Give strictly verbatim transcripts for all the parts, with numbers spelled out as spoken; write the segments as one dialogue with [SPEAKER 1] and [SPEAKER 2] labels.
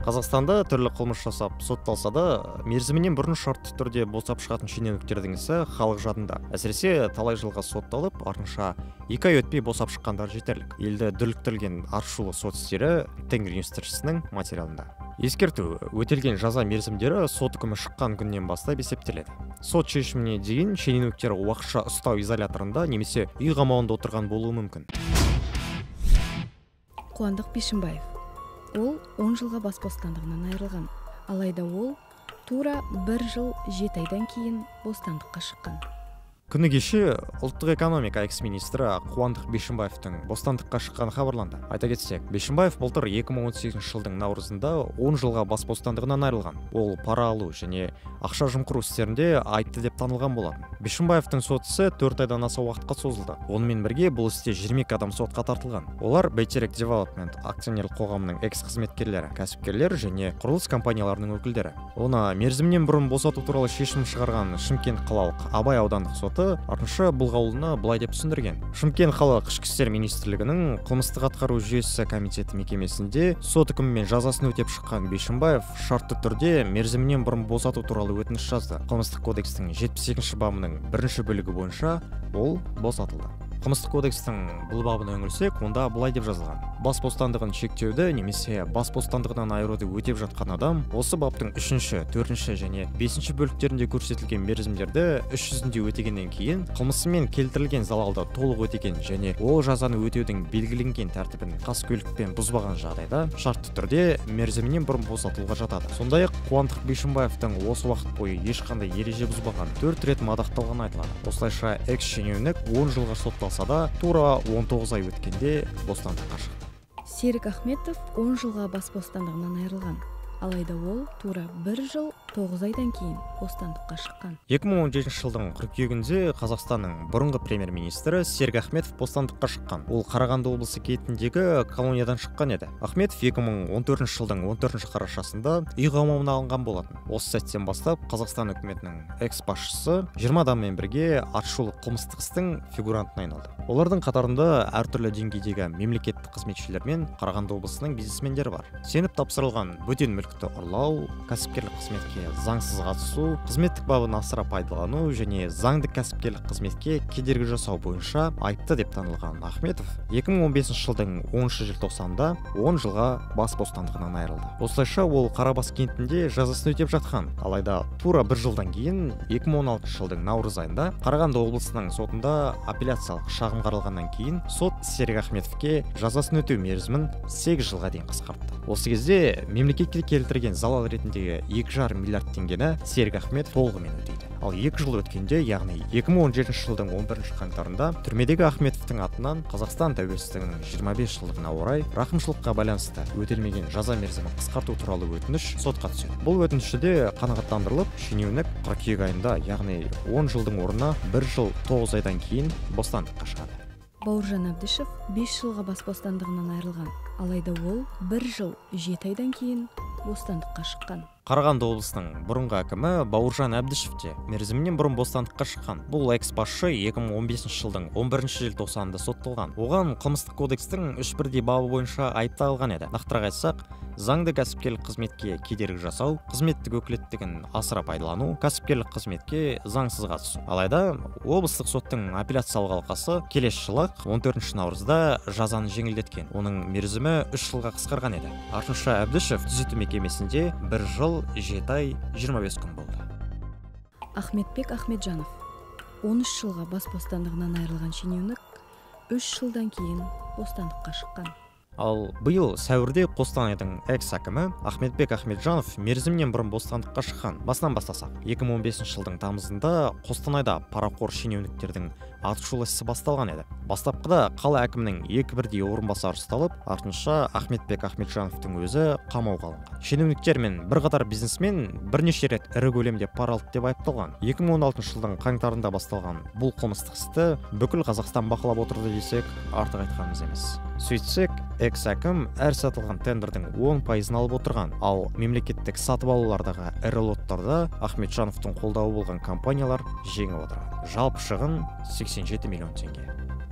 [SPEAKER 1] Қазақстанда түрлі қылмыс жасап сотталса да, мерзімінен бұрын шартты түрде босап шығатын шенеуніктердің ісі халық жадында. Әсіресе талай жылға сотталып, артынша екі ай өтпей босап шыққандар жетерлік. Елді дүрліктірген атышулы сот істері Тенгриньюс тілшісінің материалында. Ескерту, өтелген жаза мерзімдері сот үкімі шыққан күннен бастап есептеледі. Сот шешіміне дейін шенеуніктер уақытша ұстау изоляторында немесе үй қамауында отырған болуы мүмкін.
[SPEAKER 2] Қуандық Бишімбаев. Ол он жылға бас бостандығынан айырылған. Алайда ол тура бір жыл жеті айдан кейін бостандыққа шыққан.
[SPEAKER 1] Күні кеше ұлттық экономика экс-министрі Қуандық Бишімбаевтың бостандыққа шыққаны хабарланды. Айта кетсек, Бишімбаев былтыр екі мың он сегізінші жылдың наурызында он жылға бас бостандығынан айырылған. Ол пара алу және ақша жымқыру істерінде айыпты деп танылған болатын. Бишімбаевтың сот ісі төрт айдан аса уақытқа созылды. Онымен бірге бұл істе жиырма екі адам сотқа тартылған. Олар Бәйтерек Девелопмент акционерлік қоғамының экс-қызметкерлері, кәсіпкерлер және құрылыс компанияларының өкілдері. Оны мерзімінен бұрын босату туралы шешім шығарған Шымкент қалалық Абай аудандық соты артынша бұл қаулыны былай деп түсіндірген. Шымкент қалалық ішкі істер министрлігінің қылмыстық атқару жүйесі комитеті мекемесінде сот үкімімен жазасын өтеп шыққан Бишімбаев шартты түрде мерзімінен бұрын босату туралы өтініш жазды. Қылмыстық кодекстің жетпіс екінші бабының бірінші бөлігі бойынша ол босатылды. Қылмыстық кодекстің бұл бабына үңілсек, онда былай деп жазылған: бас бостандығын шектеуді немесе бас бостандығынан айыруды өтеп жатқан адам осы баптың үшінші, төртінші және бесінші бөліктерінде көрсетілген мерзімдерді іс жүзінде өтегеннен кейін қылмысымен келтірілген залалды толық өтеген және ол жазаны өтеудің белгіленген тәртібін қаскөйлікпен бұзбаған жағдайда шартты түрде мерзімінен бұрын босатылуға жатады. Сондай-ақ Қуандық Бишімбаевтың осы уақыт бойы ешқандай ереже бұзбаған төрт рет мадақталғаны айтылады. Осылайша экс-шенеунік он жылға сотталса да тура он тоғыз ай өткенде бостандыққа шықты.
[SPEAKER 2] Серік Ахметов он жылға бас бостандығынан айырылған. Алайда ол тура бір жыл тоғыз айдан кейін бостандыққа шыққан.
[SPEAKER 1] екі мың он жетінші жылдың қыркүйегінде Қазақстанның бұрынғы премьер-министрі Серік Ахметов бостандыққа шыққан. Ол Қарағанды облысы кетіндегі колониядан шыққан еді. Ахметов екі мың он төртінші жылдың он төртінші қарашасында үй қамауына алынған болатын. Осы сәттен бастап Қазақстан үкіметінің экс-басшысы жиырма адаммен бірге атышулы қылмыстық істің фигурантына айналды. Олардың қатарында әртүрлі деңгейдегі мемлекеттік қызметшілер мен Қарағанды облысының бизнесмендері бар. Сеніп тапсырылған бөтен мүлікті ұрлау, кәсіпкерлік қызметке заңсыз қатысу, қызметтік бабын асыра пайдалану және заңды кәсіпкерлік қызметке кедергі жасау бойынша айыпты деп танылған Ахметов екі мың он бесінші жылдың оныншы желтоқсанында он жылға бас бостандығынан айырылды. Осылайша ол Қарабас кентінде жазасын өтеп жатқан. Алайда тура бір жылдан кейін екі мың он алтыншы жылдың наурыз айында Қарағанды облысының сотында апелляциялық шағым қаралғаннан кейін сот Серік Ахметовке жазасын өтеу мерзімін сегіз жылға дейін қысқартты. Осы кезде мемлекетке келтірген залал ретіндегі екі жарым миллиард теңгені Серік Ахметов толығымен өтейді. Ал екі жыл өткенде, яғни екі мың он жетінші жылдың он бірінші қаңтарында түрмедегі Ахметовтың атынан Қазақстан тәуелсіздігінің жиырма бес жылдығына орай рақымшылыққа байланысты өтелмеген жаза мерзімін қысқарту туралы өтініш сотқа түседі. Бұл өтініші де қанағаттандырылып, шенеунік қыркүйек айында, яғни он жылдың орнына бір жыл тоғыз айдан кейін бостандыққа шығады.
[SPEAKER 2] Бауыржан Әбдішев бес жылға бас бостандығынан айырылған. Алайда ол бір жыл жеті айдан кейін бостандыққа шыққан.
[SPEAKER 1] Қарағанды облысының бұрынғы әкімі Бауыржан Әбдішев те мерзімінен бұрын бостандыққа шыққан. Бұл экс-басшы екі мың он бесінші жылдың он бірінші желтоқсанында сотталған. Оған қылмыстық кодекстің үш бірдей бабы бойынша айып тағылған еді. Нақтырақ айтсақ, заңды кәсіпкерлік қызметке кедергі жасау, қызметтік өкілеттігін асыра пайдалану, кәсіпкерлік қызметке заңсыз қатысу. Алайда облыстық соттың апелляциялық алқасы келесі жылы он төртінші наурызда жазаны жеңілдеткен. Оның мерзімі үш жылға қысқарған еді. Артынша Әбдішев түзету мекемесінде бір жыл жеті ай жиырма бес күн болды.
[SPEAKER 2] Ахметбек Ахметжанов он үш жылға бас бостандығынан айырылған шенеунік үш жылдан кейін бостандыққа шыққан.
[SPEAKER 1] Ал биыл сәуірде Қостанайдың экс-әкімі Ахметбек Ахметжанов мерзімінен бұрын бостандыққа шыққан. Басынан бастасақ, екі мың он бесінші жылдың тамызында Қостанайда парақор шенеуніктердің атышулы ісі басталған еді. Бастапқыда қала әкімінің екі бірдей орынбасары ұсталып, артынша Ахметбек Ахметжановтың өзі қамауға алынған. Шенеуніктер мен бірқатар бизнесмен бірнеше рет ірі көлемде пара алды деп айыпталған. екі мың он алтыншы жылдың қаңтарында басталған бұл қылмыстық істі бүкіл Қазақстан бақылап отырды десек, артық айтқанымыз емес. Сөйтсек, экс-әкім әр сатылған тендердің он пайызын алып отырған, ал мемлекеттік сатып алулардағы ірі лоттарда Ахметжановтың қолдауы болған компаниялар жеңіп отырған. Жалпы шығын сексен жеті миллион теңге.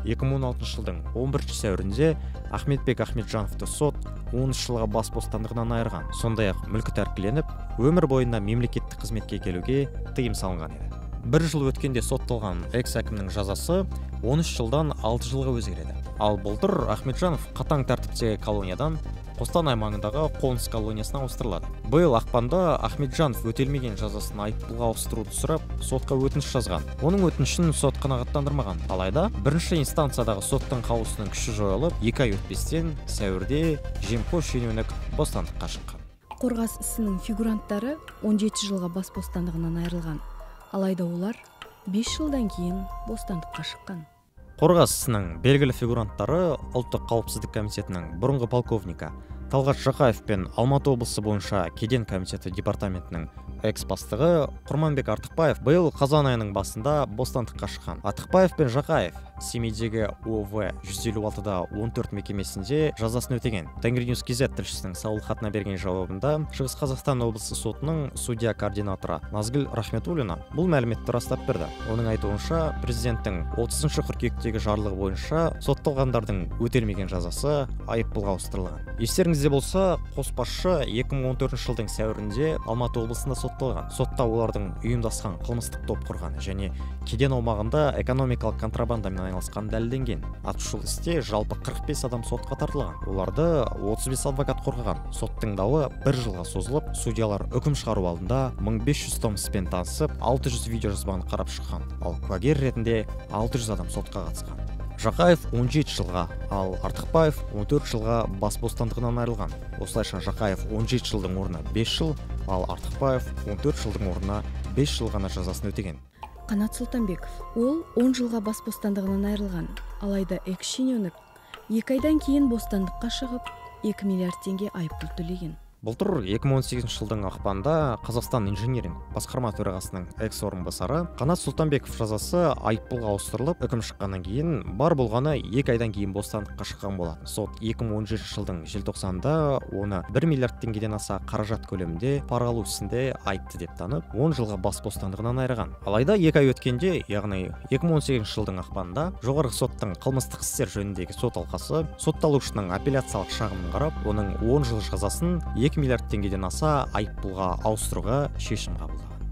[SPEAKER 1] екі мың он алтыншы жылдың он бірінші сәуірінде Ахметбек Ахметжановты сот он үш жылға бас бостандығынан айырған. Сондай-ақ мүлкі тәркіленіп, өмір бойына мемлекеттік қызметке келуге тыйым салынған еді. Бір жыл өткенде сотталған экс-әкімнің жазасы он үш жылдан алты жылға өзгереді. Ал былтыр Ахметжанов қатаң тәртіптегі колониядан Қостанай маңындағы қоныс колониясына ауыстырылады. Биыл ақпанда Ахметжанов өтелмеген жазасын айыппұлға ауыстыруды сұрап, сотқа өтініш жазған. Оның өтінішін сот қанағаттандырмаған. Алайда, бірінші инстанциядағы соттың қаулысының күші жойылып, екі ай өтпестен сәуірде Жемпош шенеунік бостандыққа шыққан.
[SPEAKER 2] Қорғас ісінің фигуранттары он жеті жылға бас бостандығынан айырылған. Алайда олар бес жылдан кейін бостандыққа шыққан.
[SPEAKER 1] Қорғас ісінің белгілі фигуранттары ұлттық қауіпсіздік комитетінің бұрынғы полковнигі Талғат Жақаев пен Алматы облысы бойынша кеден комитеті департаментінің экс-бастығы Құрманбек Артықбаев биыл қазан айының басында бостандыққа шыққан. Артықбаев пен Жақаев Семейдегі О В жүз елу алтыда он төрт мекемесінде жазасын өтеген. Тенгриньюс кз тілшісінің сауал хатына берген жауабында Шығыс Қазақстан облысы сотының судья координаторы Назгүл Рахметуллина бұл мәліметті растап берді. Оның айтуынша, президенттің отызыншы қыркүйектегі жарлығы бойынша сотталғандардың өтелмеген жазасы айыппұлға ауыстырылған. Естеріңізде болса, қос басшы екі мың он төртінші жылдың сәуірінде Алматы облысында сотталған. Сотта олардың ұйымдасқан қылмыстық топ құрған және кеден аумағында экономикалық контрабандамен айналысқан дәлелденген. Атышулы істе жалпы қырық бес адам сотқа тартылған. Оларды отыз бес адвокат қорғаған. Соттың дауы бір жылға созылып, судьялар үкім шығару алдында мың бес жүз том іспен танысып, алты жүз видеожазбаны қарап шыққан. Ал куәгер ретінде алты жүз адам сотқа қатысқан. Жақаев он жеті жылға, ал Артықбаев он төрт жылға бас бостандығынан айырылған. Осылайша Жақаев он жеті жылдың орнына бес жыл, ал Артықбаев он төрт жылдың орнына бес жыл ғана жазасын өтеген.
[SPEAKER 2] Қанат Сұлтанбеков, ол он жылға бас бостандығынан айырылған. Алайда экс-шенеунік екі айдан кейін бостандыққа шығып, екі миллиард теңге айыппұл төлеген.
[SPEAKER 1] Былтыр екі мың он сегізінші жылдың ақпанда Қазақстан инжиниринг басқарма төрағасының экс-орынбасары Қанат Сұлтанбеков жазасы айыппұлға ауыстырылып, үкім шыққаннан кейін бар болғаны екі айдан кейін бостандыққа шыққан болатын. Сот екі мың он жетінші жылдың желтоқсанында оны бір миллиард теңгеден аса қаражат көлемінде пара алу ісінде айыпты деп танып, он жылға бас бостандығынан айырған. Алайда екі ай өткенде, яғни екі мың он сегізінші жылдың ақпанда жоғарғы соттың қылмыстық істер жөніндегі сот алқасы сотталушының апелляциялық шағымын қарап, оның он жыл жазасын екі миллиард теңгеден аса айыппұлға ауыстыруға шешім қабылдаған.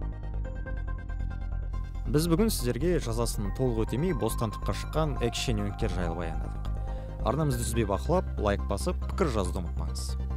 [SPEAKER 1] Біз бүгін сіздерге жазасын толық өтемей бостандыққа шыққан экс-шенеуніктер жайлы баяндадық. Арнамызды үзбей бақылап, лайк басып, пікір жазуды ұмытпаңыз.